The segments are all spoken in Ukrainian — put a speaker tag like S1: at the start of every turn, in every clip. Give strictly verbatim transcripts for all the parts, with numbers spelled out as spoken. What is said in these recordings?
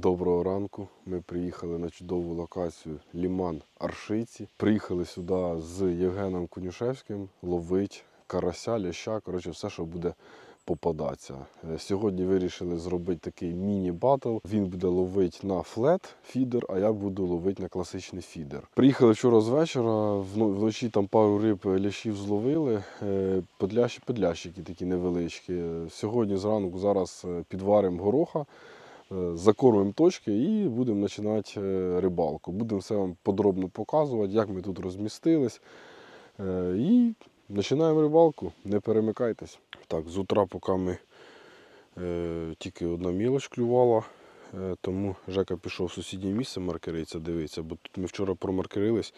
S1: Доброго ранку. Ми приїхали на чудову локацію Лиман-Аршиці. Приїхали сюди з Євгеном Конюшевським ловити карася, ляща, коротше, все, що буде попадатися. Сьогодні вирішили зробити такий міні-батл. Він буде ловити на флет-фідер, а я буду ловити на класичний фідер. Приїхали вчора з вечора, вночі там пару риб лящів зловили, подлящі, подлящики такі невеличкі. Сьогодні зранку зараз підваримо гороха, закормимо точки і будемо починати рибалку. Будемо все вам подробно показувати, як ми тут розмістились. І починаємо рибалку, не перемикайтесь. Так, з утра, поки ми е, тільки одна мілоч клювала, е, тому Жека пішов в сусіднє місце маркериться, дивиться, бо тут ми вчора промаркерились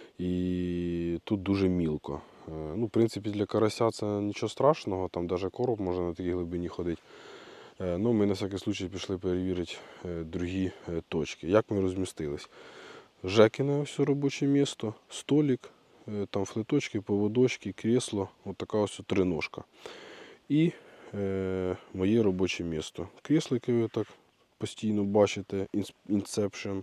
S1: і тут дуже мілко. Е, ну, в принципі, для карася це нічого страшного, там навіть короб може на такій глибині ходити. Е, ну, ми на всякий случай пішли перевірити е, другі е, точки. Як ми розмістились? Жекине ось робоче місто, столик, е, там флеточки, поводочки, кресло, от така ось триножка. І е, моє робоче місто. Крісло, яке ви так постійно бачите, Inception.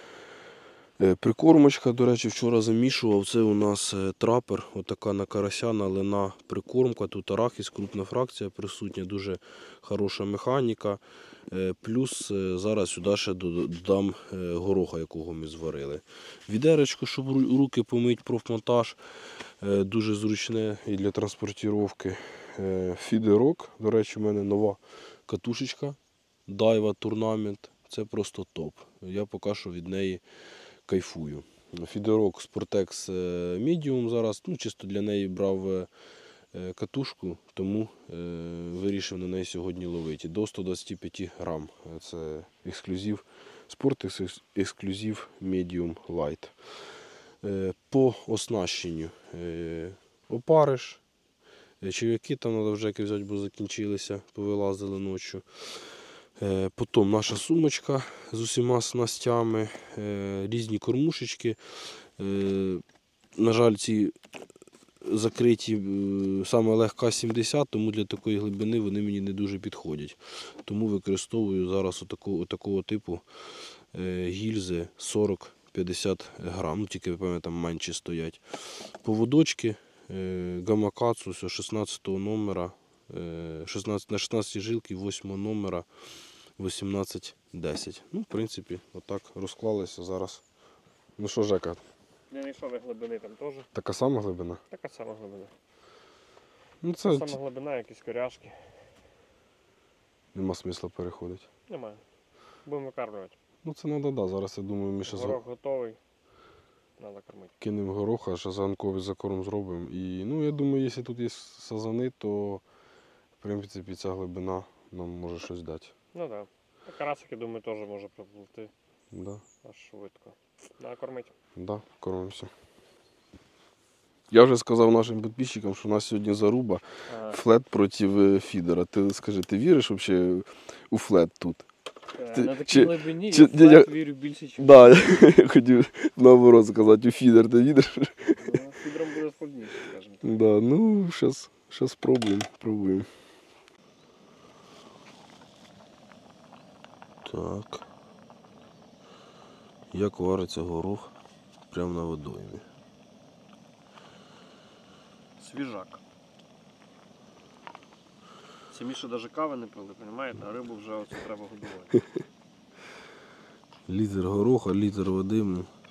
S1: Е, прикормочка, до речі, вчора замішував. Це у нас е, трапер, отака на карася, налина прикормка. Тут арахіс, крупна фракція присутня, дуже хороша механіка. Е, плюс е, зараз сюди ще додам е, гороха, якого ми зварили. Відеречко, щоб руки помити, профмонтаж. Е, дуже зручне і для транспортировки. Фідерок, до речі, у мене нова катушечка Daiwa Tournament, це просто топ. Я поки що від неї кайфую. Фідерок Sportex Medium зараз, ну, чисто для неї брав катушку, тому вирішив на неї сьогодні ловити. До сто двадцять п'ять грам. Це ексклюзив Sportex Exclusive Medium Light. По оснащенню опариш. Черв'яки там треба вже взяти, бо закінчилися, повилазили ночі. Потім наша сумочка з усіма снастями, різні кормушечки. На жаль, ці закриті саме легка сімдесят, тому для такої глибини вони мені не дуже підходять. Тому використовую зараз отакого, отакого типу гільзи сорок п'ятдесят грам, ну, тільки, певно, там менші стоять. Поводочки. Гамакацу шістнадцятого номера, шістнадцять, на шістнадцять жилки, восьмого номера, вісімнадцять десять. Ну, в принципі, отак розклалися зараз. Ну що, Жека?
S2: Не знайшов глибини там теж.
S1: Така сама глибина?
S2: Така сама глибина.
S1: Ну, це...
S2: Така сама глибина, якісь коряшки.
S1: Нема смисла переходити.
S2: Немає. Будемо викармлювати.
S1: Ну це треба, да. Зараз, я думаю, ми ще
S2: горох готовий. Треба кормити.
S1: Кинемо гороха, ще зранковий закорм зробимо. І, ну, я думаю, якщо тут є сазани, то, в принципі, ця глибина нам може щось дати.
S2: Ну так. Да. Карасик, я думаю, теж може приплити.
S1: Да.
S2: Аж швидко. Треба кормити.
S1: Так, да, кормимося. Я вже сказав нашим підписчикам, що у нас сьогодні заруба ага. Флет проти фідера. Ти скажи, ти віриш взагалі у флет тут?
S2: Ти, на такій глибині
S1: чи,
S2: я флет я, вірю більше, ніж
S1: да, я хотів наоборот сказати, у фідер ти віриш?
S2: Ну, фідером буде складніше, скажімо так.
S1: Да, ну, зараз, зараз пробуємо, пробуємо. Так. Як вариться горох прямо на водоймі.
S2: Свіжак. Самі ще навіть кави не пили, розумієте, а рибу вже оце треба годувати.
S1: Літр гороха, літр води,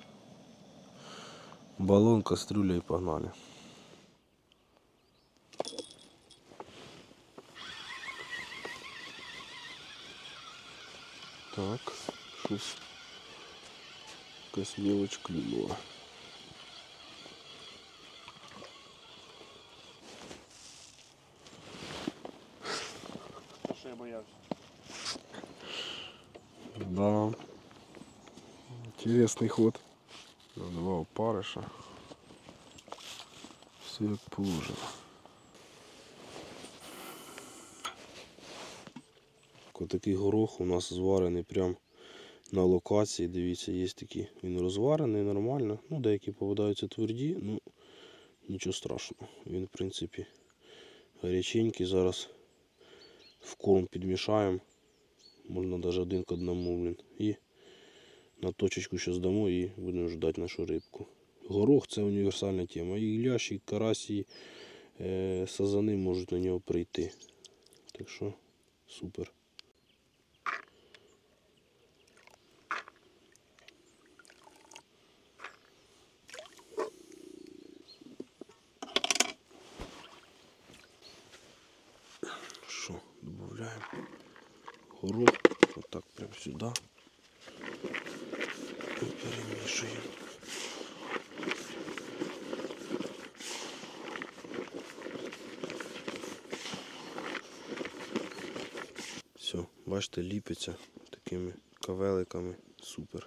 S1: балон, кастрюля і погнали. Так, щось якась мілоч клюнула.
S2: Що я боявся?
S1: Да. Интересный ход. Два опариша. Все як положено. Ось такий горох у нас зварений прямо на локації. Дивіться, є такі. Він розварений нормально. Ну, деякі попадаються тверді, ну нічого страшного. Він, в принципі, гаряченький. Зараз в корм підмішаємо.
S3: Можна навіть один к одному, блін. І на точечку зараз дамо і будемо ждати нашу рибку. Горох це універсальна тема. І лящ, і карась, і е, сазани можуть на нього прийти. Так що супер. Що, додаємо горох, отак прямо сюди. І перемішуємо. Все, бачите, ліпиться такими кавеликами. Супер.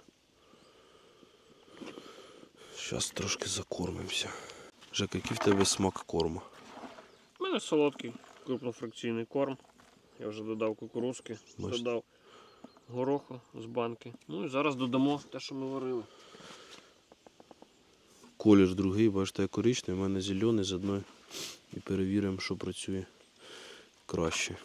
S3: Зараз трошки закормимося. Жека, який в тебе смак корма?
S2: У мене солодкий крупнофракційний корм. Я вже додав кукурузки,
S3: Бачите.
S2: додав гороху з банки. Ну і зараз додамо те, що ми варили.
S3: Колір другий, бачите, я коричневий, у мене зелений з одної. І перевіримо, що працює краще.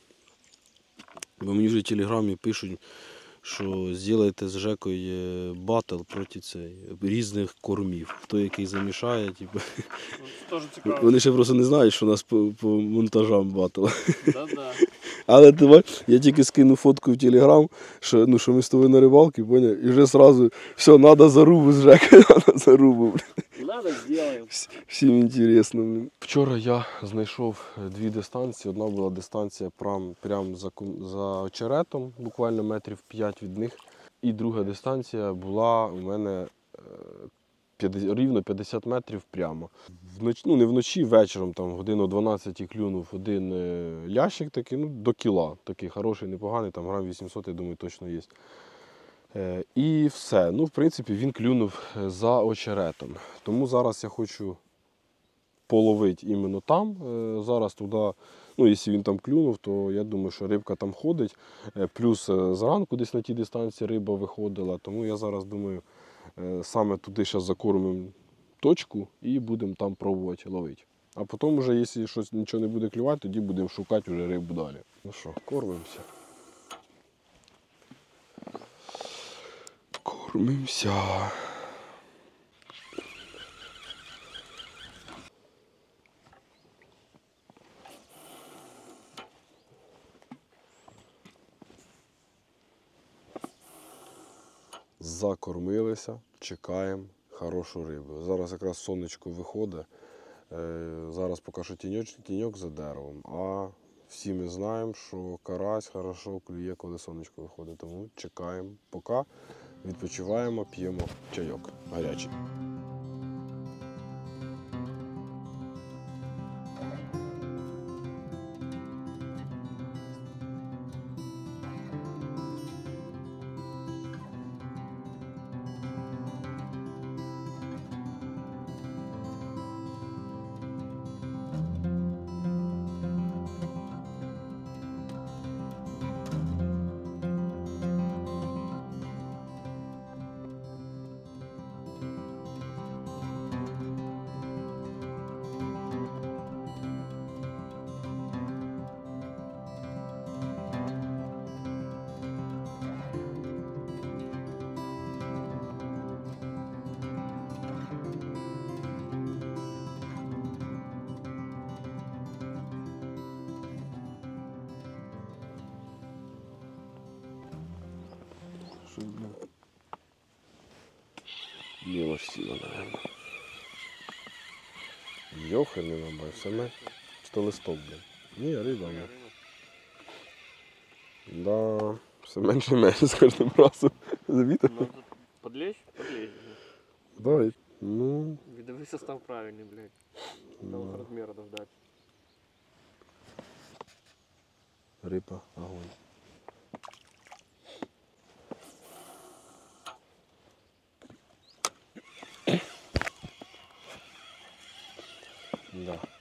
S3: Бо мені вже в телеграмі пишуть, що зробите з Жекою батл проти цей, різних кормів. Хто який замішає, типу.
S2: Ну, це теж цікаво.
S3: Вони ще просто не знають, що у нас по, по монтажам батл.
S2: Да-да.
S3: Але ти бач, я тільки скину фотку в телеграм, що, ну, що ми з тобою на рибалці, поняв? І вже одразу, все, треба зарубу з Жекою, треба зарубу.
S2: Надо, зробимо.
S3: Всім інтересно.
S1: Вчора я знайшов дві дистанції. Одна була дистанція прям, прям за, кун- за очеретом, буквально метрів п'ять від них. І друга дистанція була у мене е, п'ятдесят рівно п'ятдесят метрів прямо. Вночі, ну не вночі, вечором, там годину о дванадцятій клюнув один е, лящик такий, ну до кіла, такий хороший, непоганий, там грам вісімсот, я думаю, точно є. Е, І все. Ну, в принципі, він клюнув за очеретом. Тому зараз я хочу половити іменно там. Е, Зараз туди, ну, якщо він там клюнув, то я думаю, що рибка там ходить. Е, Плюс е, зранку десь на тій дистанції риба виходила. Тому я зараз думаю, е, саме туди зараз закормимо точку і будемо там пробувати ловити. А потім, вже, якщо щось нічого не буде клювати, тоді будемо шукати вже рибу далі. Ну що, кормимося. Кормимося. Закормилися, чекаємо хорошу рибу. Зараз якраз сонечко виходить. Е, Зараз поки що тіньок, тіньок за деревом. А всі ми знаємо, що карась хорошо клює, коли сонечко виходить. Тому чекаємо, поки відпочиваємо, п'ємо чайок гарячий. Мілоч сіла, наверное. Йоханий набай, саме що листок, блін. Ні, риба, ні. Да, все менше і менше з кожним разом. Замітив?
S2: Ну, тут подлезь? Подлезь.
S1: Давай. Ну,
S2: Видовий состав правильний, блядь. Надо розміру дождати.
S1: риба, огонь. Да.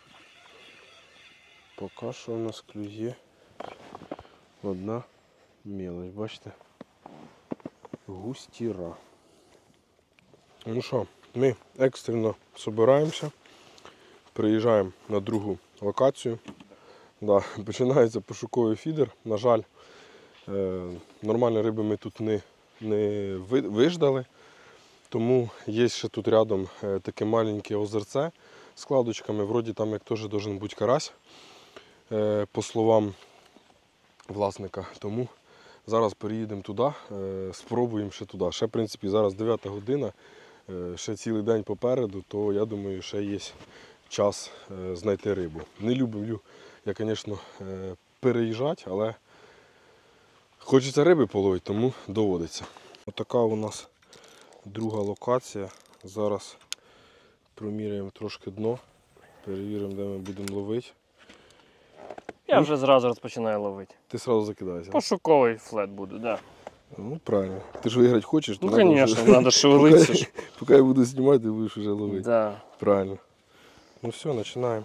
S1: Поки що у нас клює одна мелочь, бачите? Густіра. Ну що, ми екстрено збираємося, приїжджаємо на другу локацію. Да, починається пошуковий фідер. На жаль, Е, нормальної риби ми тут не, не ви- виждали. Тому є ще тут рядом е, таке маленьке озерце з кладочками. Вроді там як теж должен бути карась, е, по словам власника. Тому зараз переїдемо туди, е, спробуємо ще туди. Ще, в принципі, зараз дев'ята година, е, ще цілий день попереду, то я думаю, ще є час е, знайти рибу. Не люблю я, звісно, е, переїжджати, але хочеться риби половити, тому доводиться. Отака у нас друга локація. Зараз проміряємо трошки дно, перевіримо, де ми будемо ловити.
S2: Я вже зразу розпочинаю ловити.
S1: Ти одразу закидаєшся.
S2: Пошуковий флет буде, да.
S1: Ну, правильно. Ти ж виграти хочеш, то
S2: Ну,
S1: надо
S2: звісно,
S1: вже-
S2: треба шевелитися
S1: Поки,
S2: ж.
S1: поки я буду знімати, ти будеш вже ловити.
S2: Да.
S1: Правильно. Ну все, починаємо.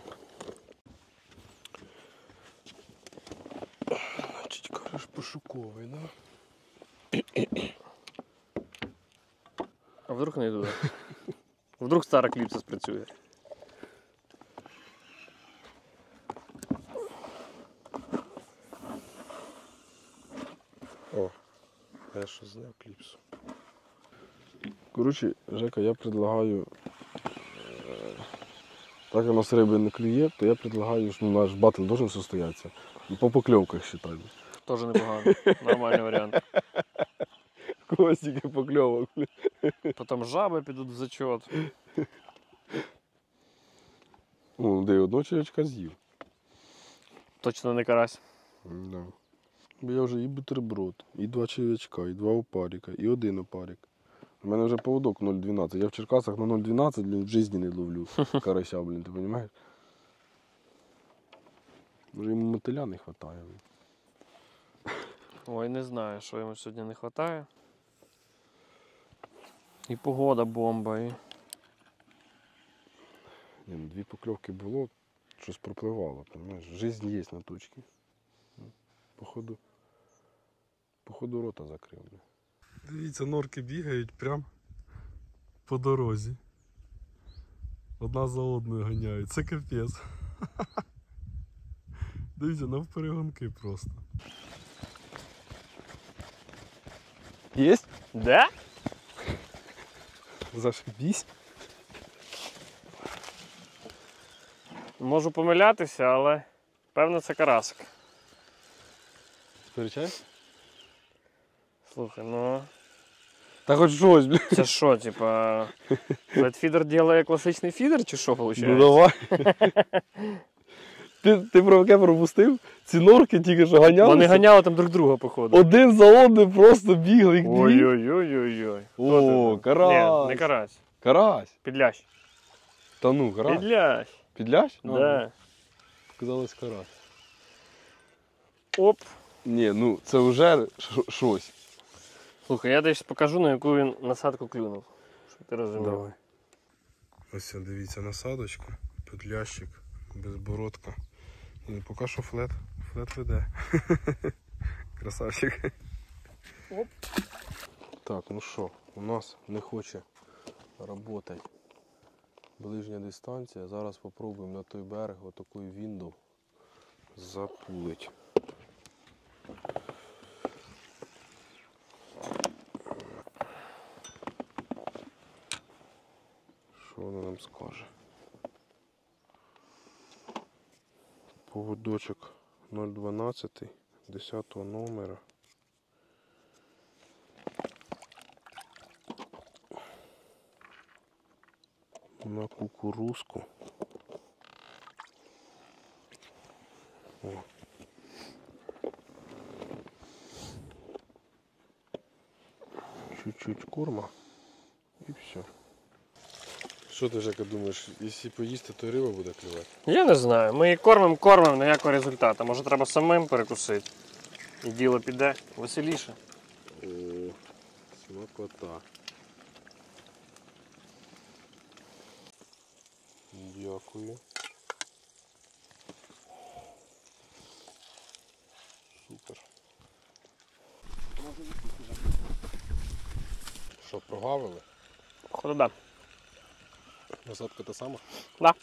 S1: Значить, кажеш, пошуковий, да?
S2: А вдруг не йду? Вдруг стара кліпса спрацює.
S1: О, я що зняв кліпсу. Коротше, Жека, я предлагаю, е, так як у нас риби не клює, то я предлагаю, що наш батл должен состоятися. І по покльовках вважаю.
S2: Тоже непогано. Нормальний варіант.
S1: Когось тільки покльовок.
S2: Потім жаби підуть в зачет.
S1: Ну, де одного черв'ячка з'їв.
S2: Точно не карась.
S1: Да. Бо я вже і бутерброд, і два черв'ячка, і два опарика, і один опарик. У мене вже поводок нуль дванадцять. Я в Черкасах на нуль дванадцять, блін, в житті не ловлю карася, блін, ти розумієш? Може йому мотиля не вистачає.
S2: Ой, не знаю, що йому сьогодні не вистачає. І погода бомба, і...
S1: Ні, ну, дві покльовки було, щось пропливало, розумієш? Жизнь є на точці. Походу, походу рота закрив. Блін. Дивіться, норки бігають прям по дорозі. Одна за одною ганяють. Це капець. Дивіться, навперегонки просто. Єсть?
S2: Де?
S1: Зашибісь.
S2: Можу помилятися, але певно це карасик.
S1: Сперечаєш?
S2: Слухай, ну...
S1: Та хоч щось, блін.
S2: Це що, типа... Флетфідер ділає класичний фідер, чи що виходить?
S1: Ну давай. Ти, ти про яке пропустив? Ці норки тільки що ганялися.
S2: Вони ганяли там друг друга, походу.
S1: Один за одним просто бігли, як дві.
S2: Ой-ой-ой-ой-ой.
S1: О, карась.
S2: Ні, не карась.
S1: Карась.
S2: Підлящ.
S1: Та ну, карась.
S2: Підлящ.
S1: Підлящ?
S2: Да.
S1: Показалось карась.
S2: Оп.
S1: Ні, ну це вже ш- щось.
S2: Слухай, я десь покажу, на яку він насадку клюнув. Щоб ти розумів.
S1: Давай. Ось дивіться, насадочка, підлящик, безбородка. І поки що флет. Флет веде. Красавчик.
S2: Оп.
S1: Так, ну що, у нас не хоче працювати ближня дистанція. Зараз спробуємо на той берег отакою віндов запулить. Що вона нам скаже? Поводочок нуль дванадцять, десятого номера. На кукурузку. О. Чуть-чуть корма і все. Що ти, Жека, думаєш, якщо поїсти, то риба буде клювати?
S2: Я не знаю. Ми її кормимо, кормимо, ніякого результату. Може треба самим перекусити. І діло піде веселіше.
S1: О, смакота. Дякую. Супер. Що, прогавили?
S2: Походу, да.
S1: Насадка та сама?
S2: Да.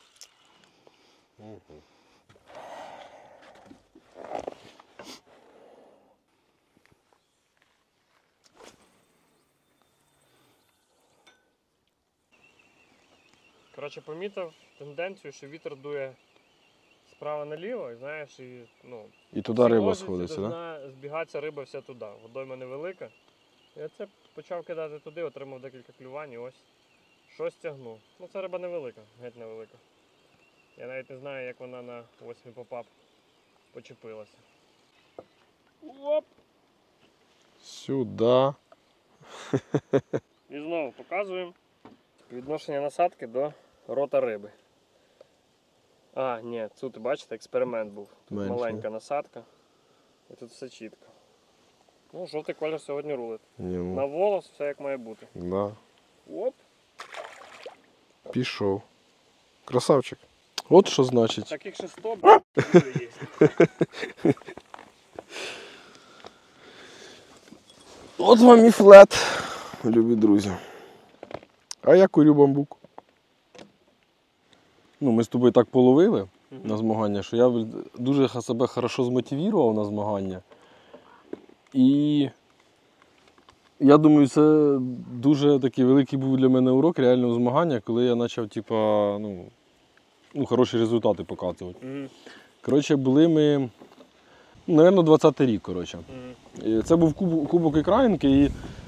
S1: Угу.
S2: Коротше, помітив тенденцію, що вітер дує справа наліво, і знаєш, і ну.
S1: І туди
S2: всі
S1: риба
S2: ложиці
S1: сходиться, так? Да?
S2: должна збігатися риба вся туди. Водойма невелика. Я це почав кидати туди, отримав декілька клювань і ось щось тягнув. Ну це риба невелика, геть невелика. Я навіть не знаю, як вона на восьмий попап почепилася. Оп!
S1: Сюди.
S2: І знову показуємо відношення насадки до рота риби. А, ні, тут бачите, експеримент був. Тут
S1: Менше.
S2: маленька насадка. І тут все чітко. Ну, жовтий колір сьогодні рулить.
S1: Ні, ну,
S2: На волос все як має бути.
S1: да.
S2: Оп!
S1: Пішов. Красавчик. От що значить.
S2: Таких ще сто, б***ь, є.
S1: От вам і флет, любі друзі. А я курю бамбук. Ну, ми з тобою так половили на змагання, що я дуже ха- себе хорошо змотивував на змагання. І я думаю, це дуже такий великий був для мене урок реального змагання, коли я почав, типа, ну, ну, хороші результати показувати.
S2: Мгм,
S1: Коротше, були ми, ну, напевно, двадцятий рік, коротше.
S2: мгм.
S1: І це був кубок, кубок Українки, і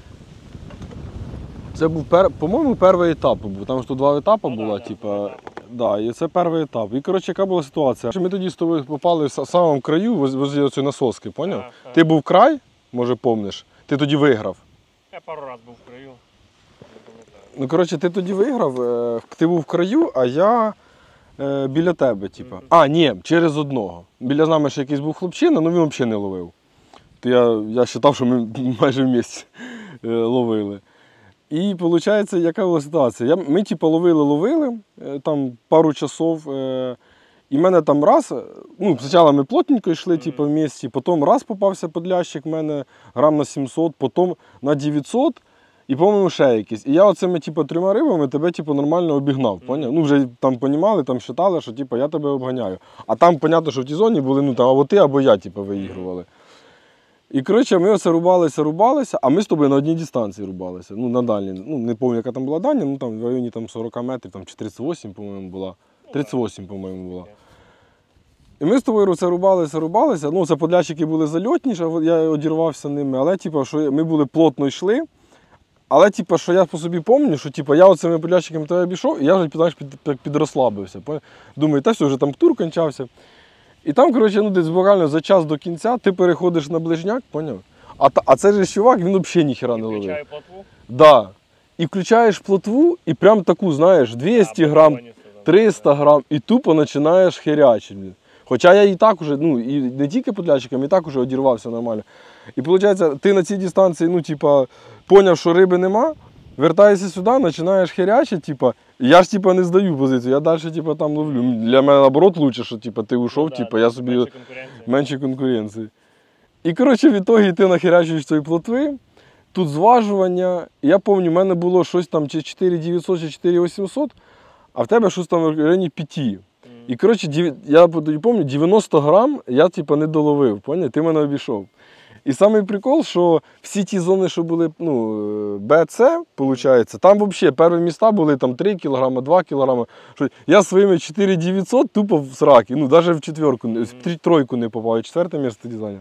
S1: це був, пер, по-моєму, перший етап був. Там ж тут два етапи
S2: Ну,
S1: було,
S2: да, да,
S1: типа,
S2: два етапи.
S1: да, і це перший етап. І коротше, яка була ситуація? Ми тоді з тобою попали в са- самому краю, воз- возле оцієї насоски, поняв?
S2: Ага, ага.
S1: Ти був край, може помниш, ти тоді виграв.
S2: Я пару раз був в краю. Не пам'ятаю.
S1: Ну, коротше, ти тоді виграв, е, ти був в краю, а я е, біля тебе, типа.
S2: Мгм.
S1: А, ні, через одного. Біля нами ще якийсь був хлопчина, ну він взагалі не ловив. То я, я вважав, що ми майже в місці е, ловили. І виходить, яка була ситуація? Я, ми типу, ловили, ловили е, там пару часов. Е, і в мене там раз, е, ну, спочатку ми плотненько йшли, типу, в місті, потім раз попався подлящик в мене грам на сімсот, потім на дев'ятсот, і, по-моєму, ще якийсь. І я оцими типу, трьома рибами тебе типу, нормально обігнав. Поняв? Ну, вже там понімали, там вважали, що типу, я тебе обганяю. А там, понятно, що в тій зоні були ну, там, або ти, або я типу, виігрували. І коротше, ми оце рубалися, рубалися, а ми з тобою на одній дистанції рубалися. Ну, на дальній. Ну, не пам'ятаю, яка там була дальня, ну там в районі там, сорок метрів, там, чи тридцять вісім, по-моєму, була. тридцять вісім, по-моєму, була. І ми з тобою це рубалися, рубалися. Ну, це подлящики були зальотніші, я одірвався ними, але типу, що ми були плотно йшли. Але типу, що я по собі пам'ятаю, що типу, я оцими подлящиками тебе обійшов, і я вже знаєш, під, під, підрозслабився. Думаю, та все, вже там тур кончався. І там, коротше, ну, десь буквально за час до кінця ти переходиш на ближняк, поняв? А, та- а цей же чувак, він взагалі ніхера не ловив.
S2: Включаю плотву.
S1: Да. І включаєш плотву, і прям таку, знаєш, двісті
S2: Да,
S1: грам,
S2: потім там,
S1: триста грам, і тупо починаєш херячити. блін. Хоча я і так уже, ну, і не тільки подлячиком, і так уже одірвався нормально. І виходить, ти на цій дистанції, ну, типа, поняв, що риби нема, вертаєшся сюди, починаєш херячити, типа, я ж типа не здаю позицію, я далі типа, там ловлю. Для мене наоборот лучше, що типа, ти ушов,
S2: Ну, да,
S1: типа, я собі
S2: менше конкуренції.
S1: менше конкуренції. І коротше, в ітогі ти нахерячуєш цієї плотви, тут зважування. Я пам'ятаю, в мене було щось там чи чотири дев'ятсот, чи чотири вісімсот, а в тебе щось там в районі п'ять.
S2: Мгм.
S1: І коротше, дев- я пам'ятаю, дев'яносто грам я типу, не доловив, поняв? Ти мене обійшов. І самий прикол, що всі ті зони, що були ну, Б, С, виходить, там взагалі перші міста були там три кілограми, два кілограми. Що я своїми чотири дев'ятсот тупо в сраки, ну навіть в четверку, в три- тройку не попав, я четверте місце тоді зайняв.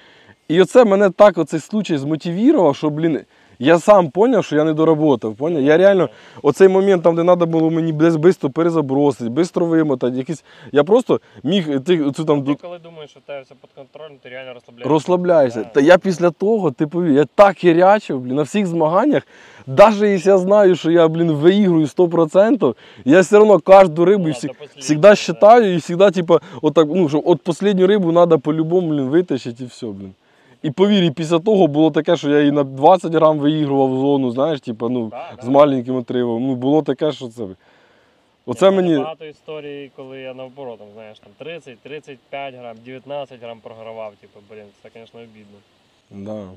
S1: І оце мене так оцей случай змотивував, що, блін, я сам зрозумів, що я не доработав. Поняв? Я реально, оцей момент, там, де треба було мені десь швидко перезабросити, швидко вимотати, якісь, я просто міг, ти, оцю, там,
S2: Ти коли думаєш, що в тебе все під контролем, ти реально розслабляєшся.
S1: розслабляйся.
S2: Да.
S1: Та я після того, ти повір, я так херячив, блін, на всіх змаганнях, навіть якщо я знаю, що я, блін, виіграю сто відсотків, я все одно кожну рибу
S2: Ну,
S1: всі,
S2: до последнього,
S1: завжди
S2: да.
S1: вважаю і завжди, типу, отак, ну, що от останню рибу треба по-любому, блін, витащити і все, блін. І повір, і після того було таке, що я і на двадцять грам виігрував зону, знаєш, типу, ну,
S2: Да, да.
S1: з маленьким отривом. Ну, було таке, що це. Оце
S2: Ні,
S1: мені.
S2: Багато історій, коли я наоборот, там, знаєш, там тридцять тридцять п'ять грам, дев'ятнадцять грам програвав, типу, блін, це, звісно, обідно.
S1: Да.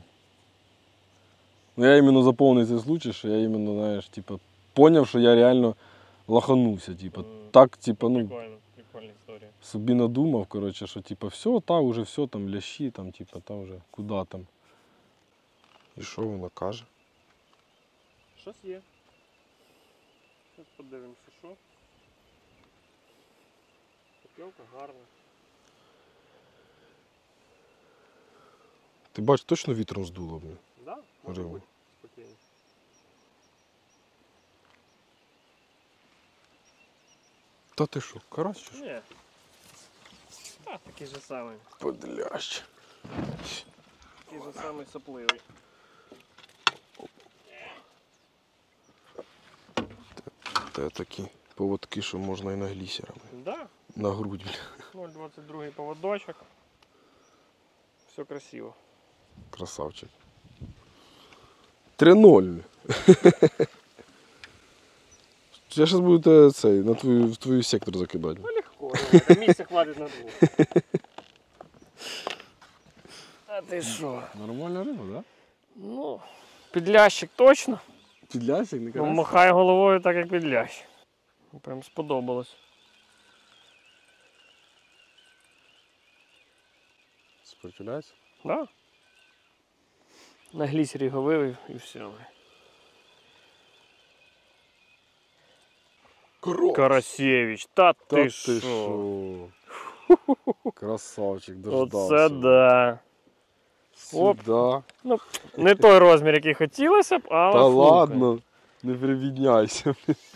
S1: Ну, я іменно заповнив цей случай, що я іменно, знаєш, типу, поняв, що я реально лаханувся. Типу,
S2: Мгм.
S1: так, типу, ну,
S2: Прикольно, прикольна історія.
S1: собі надумав, коротше, що типу, все, та вже все, там лящі, там, типу, та вже куди там. І що вона каже?
S2: Щось є. Зараз подивимося, що. Покльовка гарна.
S1: Ти бачиш, точно вітром здуло, блін.
S2: Да, може
S1: Рибу.
S2: бути спокійно.
S1: Та ти що, карась чи що?
S2: Ні. А, такий же самий.
S1: Подлящ.
S2: Такий же самий сопливий.
S1: Це такі поводки, що можна і на глісерами.
S2: Да,
S1: На грудь, блін.
S2: нуль двадцять два поводочок. Все красиво.
S1: Красавчик. три ноль. Я зараз буду тебе цей, на твою, в твою сектор закидати.
S2: Ну легко, ну, місця хватить на двох. А ти що?
S1: Нормальна риба, так? Да?
S2: Ну, підлящик точно.
S1: Підлящик, не
S2: Ну, махає головою так, як підлящик. Прям сподобалось.
S1: Спротивляється?
S2: Да? На глісері його вивів і все.
S1: Кров!
S2: Карасєвич, та
S1: Та
S2: ти
S1: ти
S2: що?
S1: що? Красавчик, дождався.
S2: Оце да. Оп.
S1: Сюда.
S2: Ну, не той розмір, який хотілося б, але
S1: Та
S2: слухай.
S1: ладно, не привідняйся.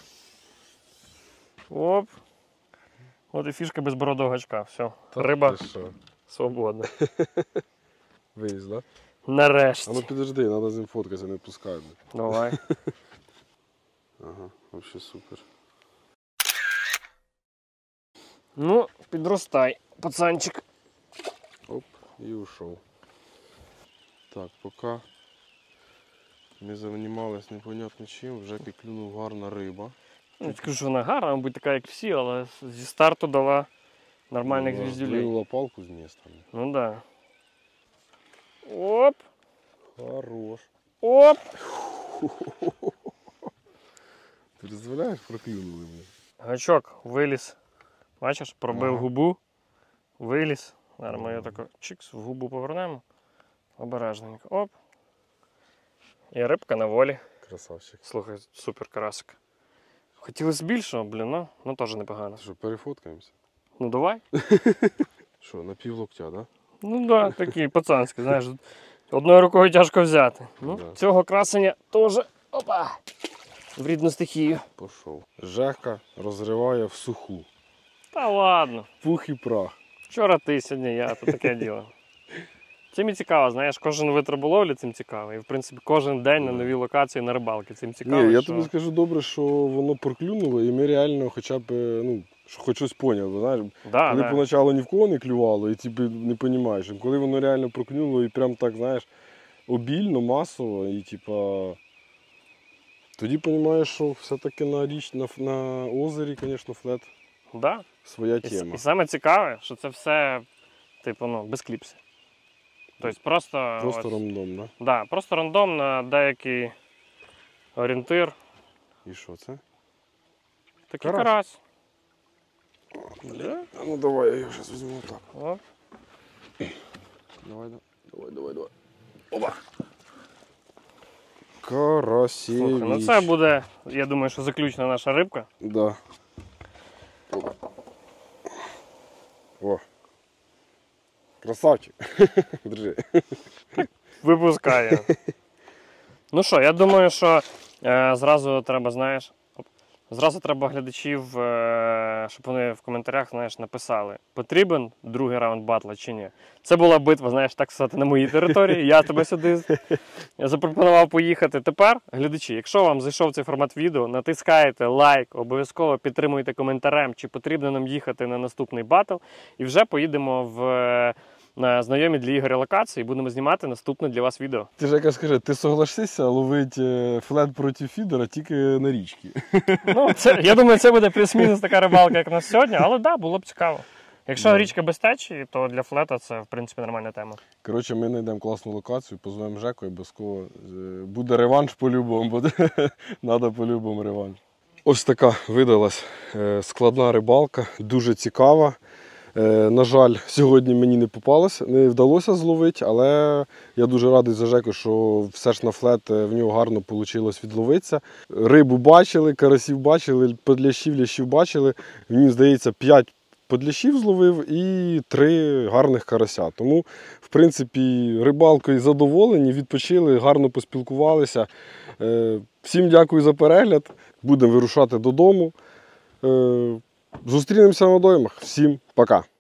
S2: Оп. От і фішка безбородого гачка. Все.
S1: Та
S2: Риба
S1: ти що?
S2: свободна.
S1: Виліз, да?
S2: Нарешті.
S1: А ну підожди, треба з ним фоткатися, не пускай.
S2: Давай.
S1: Ага, взагалі супер.
S2: Ну, підростай, пацанчик.
S1: Оп, і ушов. Так, поки ми займалися непонятно чим, вже клюнув гарна риба.
S2: Не скажу, що вона гарна, мабуть, така, як всі, але зі старту дала нормальних
S1: Вона
S2: звіздюлей.
S1: здвинула палку з міста.
S2: Ну да. Оп,
S1: Хорош.
S2: оп.
S1: Ти дозволяєш, проклюнули мене?
S2: Гачок виліз. Бачиш, пробив
S1: Ага.
S2: губу, виліз. Зараз ми його тако чикс в губу повернемо. Обережненько. Оп. І рибка на волі.
S1: Красавчик.
S2: Слухай, супер карасик. Хотілося більшого, блін, ну, ну теж непогано.
S1: Що, перефоткаємося?
S2: Ну давай.
S1: Що, на пів локтя, да?
S2: Ну да, такий пацанський, знаєш, одною рукою тяжко взяти. Ну,
S1: Да.
S2: цього красення теж, опа, в рідну стихію.
S1: Пішов. Жека розриває в суху.
S2: Та ладно,
S1: Пух і прах.
S2: вчора ти, сьогодні я, то таке діло. Цим і цікаво, знаєш, кожен вид риболовлі цим цікавий. І, в принципі, кожен день на новій локації на рибалки цим цікаво.
S1: Ні, я
S2: що...
S1: тобі скажу добре, що воно проклюнуло, і ми реально хоча б, ну, що хоч щось поняли. Знаєш,
S2: Да,
S1: коли
S2: да.
S1: поначалу ні в кого не клювало, і ти не розумієш. І коли воно реально проклюнуло і прям так, знаєш, обільно, масово, і типа. Тоді розумієш, що все-таки на річ, на, на озері, звісно, флет
S2: Да.
S1: своя
S2: І, с-
S1: тема.
S2: і саме цікаве, що це все, типу, ну, без кліпсів. Тобто просто,
S1: Просто
S2: ось,
S1: рандом, да?
S2: да, просто рандом на деякий орієнтир.
S1: І що це?
S2: Такий
S1: Карась.
S2: карась.
S1: Да? А ну давай, я його зараз візьму так.
S2: Оп.
S1: Давай, давай, давай, давай. Опа! Карасєвич.
S2: Слухай, ну це буде, я думаю, що заключна наша рибка.
S1: Да. Опа. О. Красавчик. Держи.
S2: Випускає. Ну що, я думаю, що е, зразу треба, знаєш, оп, зразу треба глядачів, е, щоб вони в коментарях, знаєш, написали, потрібен другий раунд батла чи ні. Це була битва, знаєш, так сказати, на моїй території. Я тебе сюди запропонував поїхати. Тепер, глядачі, якщо вам зайшов цей формат відео, натискаєте лайк, обов'язково підтримуйте коментарем, чи потрібно нам їхати на наступний батл. І вже поїдемо в, на знайомі для Ігоря локації і будемо знімати наступне для вас відео.
S1: Ти ж яка скажи, ти согласишся ловити флет проти фідера тільки на річці?
S2: Ну, це, я думаю, це буде плюс-мінус така рибалка, як у нас сьогодні, але так, да, було б цікаво. Якщо
S1: Да.
S2: річка без течії, то для флета це, в принципі, нормальна тема.
S1: Коротше, ми знайдемо класну локацію, позвемо Жеку і обов'язково е, буде реванш по-любому, буде. Треба по-любому реванш. Ось така видалась е, складна рибалка, дуже цікава. Е, На жаль, сьогодні мені не попалося, не вдалося зловити, але я дуже радий за Жеку, що все ж на флет е, в нього гарно вийшло відловитися. Рибу бачили, карасів бачили, подлящів, лящів бачили. Мені здається, п'ять подлящів зловив і три гарних карася. Тому, в принципі, рибалкою задоволені, відпочили, гарно поспілкувалися. Е, Всім дякую за перегляд. Будемо вирушати додому. Е, Зустрінемося на водоймах. Всім пока!